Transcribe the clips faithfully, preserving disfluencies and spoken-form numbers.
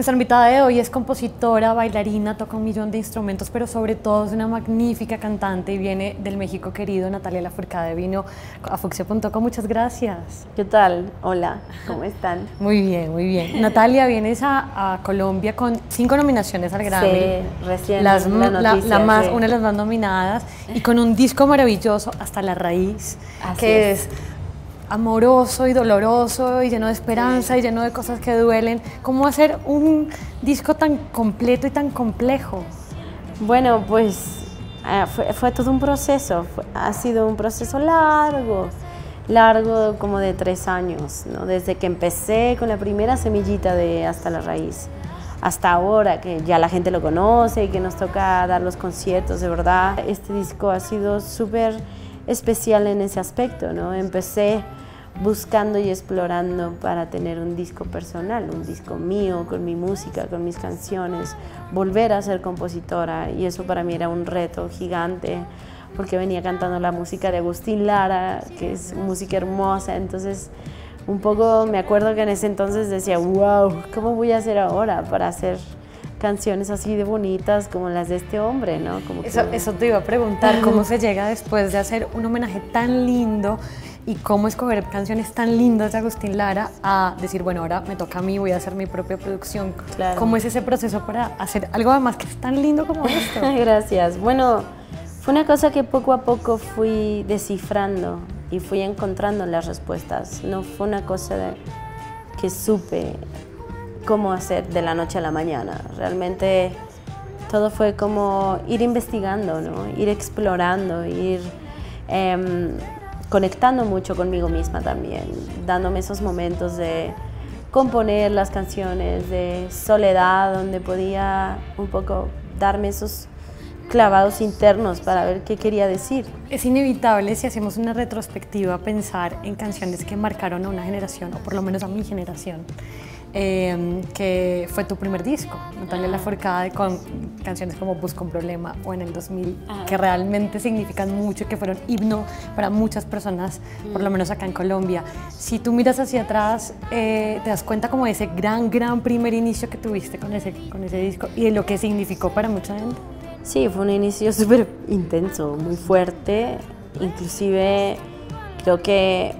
Nuestra invitada de hoy es compositora, bailarina, toca un millón de instrumentos, pero sobre todo es una magnífica cantante y viene del México querido. Natalia Lafourcade vino a Fucsia punto com. Muchas gracias. ¿Qué tal? Hola, ¿cómo están? Muy bien, muy bien. Natalia, vienes a, a Colombia con cinco nominaciones al Grammy. Sí, recién las, la la, noticia, la más, sí. Una de las más nominadas y con un disco maravilloso, Hasta la Raíz, Así que es. es amoroso y doloroso y lleno de esperanza Sí. y lleno de cosas que duelen. ¿Cómo hacer un disco tan completo y tan complejo? Bueno, pues eh, fue, fue todo un proceso, fue, ha sido un proceso largo, largo como de tres años, ¿no? Desde que empecé con la primera semillita de Hasta la Raíz, hasta ahora que ya la gente lo conoce y que nos toca dar los conciertos, de verdad. Este disco ha sido súper especial en ese aspecto, ¿no? Empecé buscando y explorando para tener un disco personal, un disco mío, con mi música, con mis canciones, volver a ser compositora, y eso para mí era un reto gigante, porque venía cantando la música de Agustín Lara, que es música hermosa. Entonces un poco me acuerdo que en ese entonces decía, wow, ¿cómo voy a hacer ahora para hacer canciones así de bonitas como las de este hombre, ¿no? Como Eso, que... eso te iba a preguntar, ¿cómo se llega después de hacer un homenaje tan lindo y cómo escoger canciones tan lindas de Agustín Lara a decir, bueno, ahora me toca a mí, voy a hacer mi propia producción? Claro. ¿Cómo es ese proceso para hacer algo además que es tan lindo como esto? Gracias. Bueno, fue una cosa que poco a poco fui descifrando y fui encontrando las respuestas. No fue una cosa de, que supe cómo hacer de la noche a la mañana. Realmente todo fue como ir investigando, ¿no? Ir explorando, ir eh, conectando mucho conmigo misma también, dándome esos momentos de componer las canciones, de soledad, donde podía un poco darme esos clavados internos para ver qué quería decir. Es inevitable, si hacemos una retrospectiva, pensar en canciones que marcaron a una generación, o por lo menos a mi generación, eh, que fue tu primer disco, Natalia Lafourcade, con canciones como Busco un Problema o En el dos mil, Ajá. que realmente significan mucho, que fueron himno para muchas personas, mm. por lo menos acá en Colombia. Si tú miras hacia atrás, eh, te das cuenta como de ese gran, gran primer inicio que tuviste con ese, con ese disco y de lo que significó para mucha gente. Sí, fue un inicio súper intenso, muy fuerte, inclusive creo que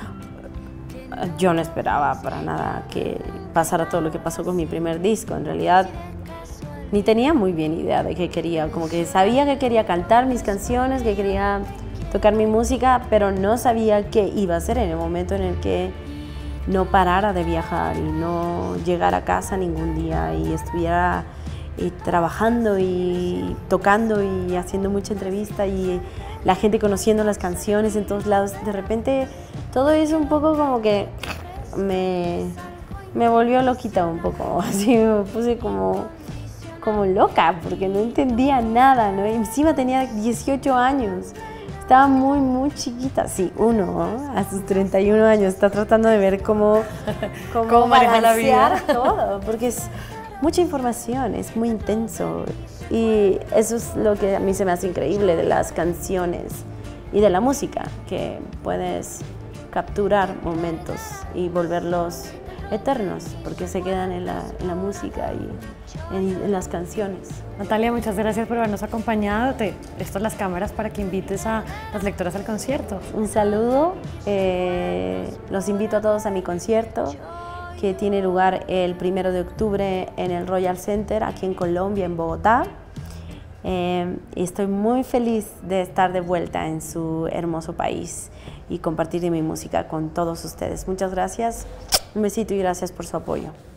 yo no esperaba para nada que pasara todo lo que pasó con mi primer disco. En realidad ni tenía muy bien idea de qué quería, como que sabía que quería cantar mis canciones, que quería tocar mi música, pero no sabía qué iba a hacer en el momento en el que no parara de viajar y no llegara a casa ningún día y estuviera y trabajando y tocando y haciendo mucha entrevista y la gente conociendo las canciones en todos lados. De repente todo eso un poco como que me, me volvió loquita un poco, así me puse como, como loca porque no entendía nada, ¿no? Y encima tenía dieciocho años, estaba muy muy chiquita. Sí, uno, ¿no? A sus treinta y uno años está tratando de ver cómo, cómo, ¿Cómo manejar la vida? todo, porque es mucha información, es muy intenso, y eso es lo que a mí se me hace increíble de las canciones y de la música, que puedes capturar momentos y volverlos eternos, porque se quedan en la, en la música y en, en las canciones. Natalia, muchas gracias por habernos acompañado. Te presto las cámaras para que invites a las lectoras al concierto. Un saludo, eh, los invito a todos a mi concierto, que tiene lugar el primero de octubre en el Royal Center, aquí en Colombia, en Bogotá. Eh, y estoy muy feliz de estar de vuelta en su hermoso país y compartir mi música con todos ustedes. Muchas gracias, un besito y gracias por su apoyo.